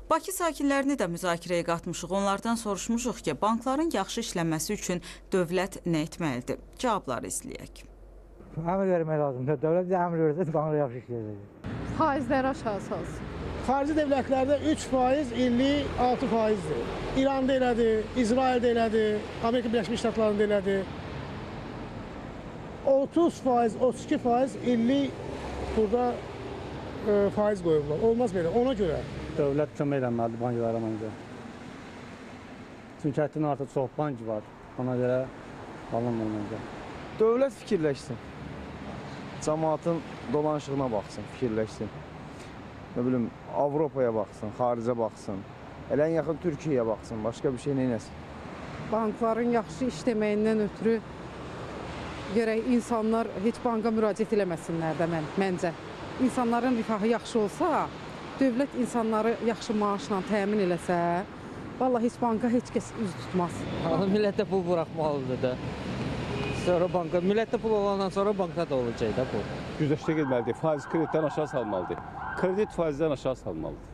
Bakı sakinlərini də müzakirəyə qatmışıq. Onlardan soruşmuşuq ki, bankların yaxşı işləməsi üçün dövlət nə etməlidir? Cavabları izləyək. Əmr vermək lazımdır. Dövlət də əmr verirsə, banklar yaxşı işləyəcək. Faizləri aşağı salsın. Xarici dövlətlərdə 3% illik 6%-dir. İranda elədir, İsraildə elədir, Amerika Birləşmiş Ştatlarında elədir. 30%, 32% illik burada faiz qoyublar. Olmaz belə, ona görə. Dövlət kömək eləməlidir banklara məncə. Çünki həddindən artıq çox bank var. Ona görə alınmır məncə. Dövlət fikirləşsin. Cəmaatın dolanışığına baxsın, fikirləşsin. Nə bilim, Avropaya baxsın, xaricə baxsın. Elə ən yaxın Türkiyəyə baxsın, başqa bir şey neynəsin. Bankların yaxşı işləməyindən ötürü gərək insanlar heç banka müraciət eləməsinlər də məncə. İnsanların rifahı yaxşı olsa, dövlət insanları yaxşı maaşla təmin eləsə, vallahi heç banka heç kəs üz tutmaz. Millətə pul buraxmalıdır da. Sonra banka, millətdə pul olandan sonra bankda da olacaq da bu. Güzəştə getməlidir, faiz kreditdən aşağı salmalıdır. Kredit faizdən aşağı salmalıdır.